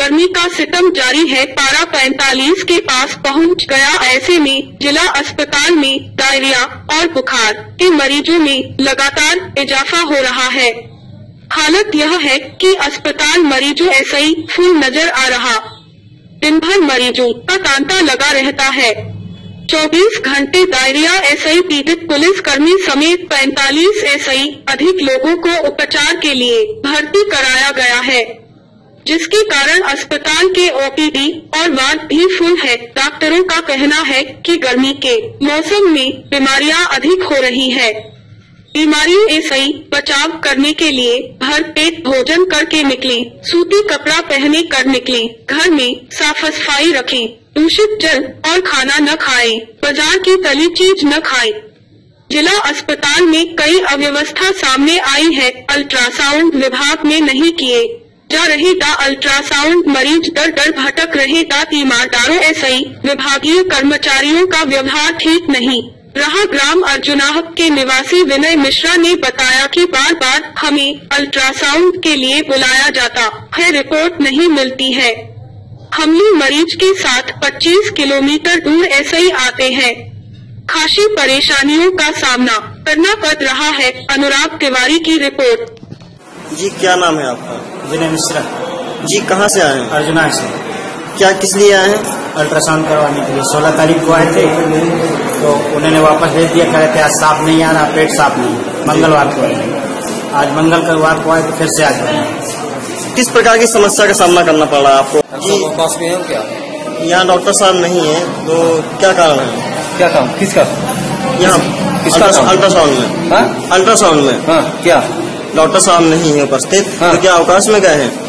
गर्मी का सितम जारी है, पारा 45 के पास पहुंच गया। ऐसे में जिला अस्पताल में डायरिया और बुखार के मरीजों में लगातार इजाफा हो रहा है। हालत यह है कि अस्पताल मरीजों ऐसे ही फुल नजर आ रहा। दिन भर मरीजों का तांता लगा रहता है। 24 घंटे डायरिया एसआई पीड़ित पुलिस कर्मी समेत 45 एसआई अधिक लोगों को उपचार के लिए भर्ती कराया गया है, जिसके कारण अस्पताल के ओपीडी और वार्ड भी फुल है। डॉक्टरों का कहना है कि गर्मी के मौसम में बीमारियां अधिक हो रही है। बीमारियों से बचाव करने के लिए भर पेट भोजन करके निकलें, सूती कपड़ा पहने कर निकलें, घर में साफ सफाई रखें, दूषित जल और खाना न खाएं, बाजार की तली चीज न खाएं। जिला अस्पताल में कई अव्यवस्था सामने आई है। अल्ट्रासाउंड विभाग में नहीं किए जा रहे अल्ट्रासाउंड, मरीज दर दर भटक रहे तीमारदारों एसआई विभागीय कर्मचारियों का व्यवहार ठीक नहीं रहा। ग्राम अर्जुनाह के निवासी विनय मिश्रा ने बताया कि बार बार हमें अल्ट्रासाउंड के लिए बुलाया जाता है, रिपोर्ट नहीं मिलती है। हम लोग मरीज के साथ 25 किलोमीटर दूर ऐसे ही आते हैं। खासी परेशानियों का सामना करना पड़ रहा है। अनुराग तिवारी की रिपोर्ट। जी, क्या नाम है आपका? विनय मिश्रा। जी, कहाँ से आए हैं? अर्जुना से। क्या किस लिए आए हैं? अल्ट्रासाउंड करवाने के लिए 16 तारीख को आए थे, तो उन्होंने वापस भेज दिया, कह रहे थे आज साफ नहीं आ रहा, पेट साफ नहीं। मंगलवार को आए, आज मंगलवार को आए तो फिर से आ गए। किस प्रकार की समस्या का सामना करना पड़ रहा है आपको? जी, पास में है क्या? यहाँ डॉक्टर साहब नहीं है, तो क्या कारण है? क्या काम? किसका? यहाँ अल्ट्रासाउंड में। हाँ, अल्ट्रासाउंड में। हाँ, क्या डॉक्टर साहब नहीं है उपस्थित? हाँ। तो क्या अवकाश में गए हैं?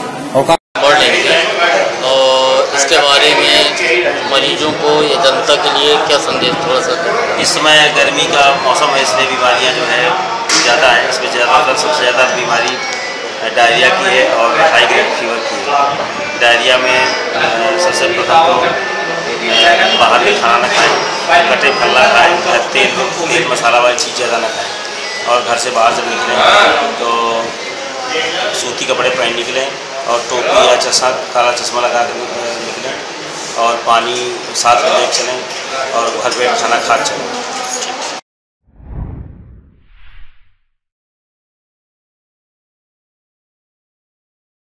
और इसके बारे में मरीजों को या जनता के लिए क्या संदेश थोड़ा सा? इस समय गर्मी का मौसम है, इसलिए बीमारियां जो है ज़्यादा है। इसमें ज़्यादातर सबसे ज़्यादा बीमारी डायरिया की है और हाई ग्रेड फीवर की है। डायरिया में सबसे प्रथम तो बाहर के खाना न खाएं, कटे फल ना खाएं, तेल मसाला वाली चीज़ ज़्यादा न खाएं, और घर से बाहर जब निकलें तो सूती कपड़े पहन निकलें और टोपी या चश्मा, काला चश्मा लगा कर निकलें, और पानी साथ में ले चलें और भर पेट खाना खा चलें।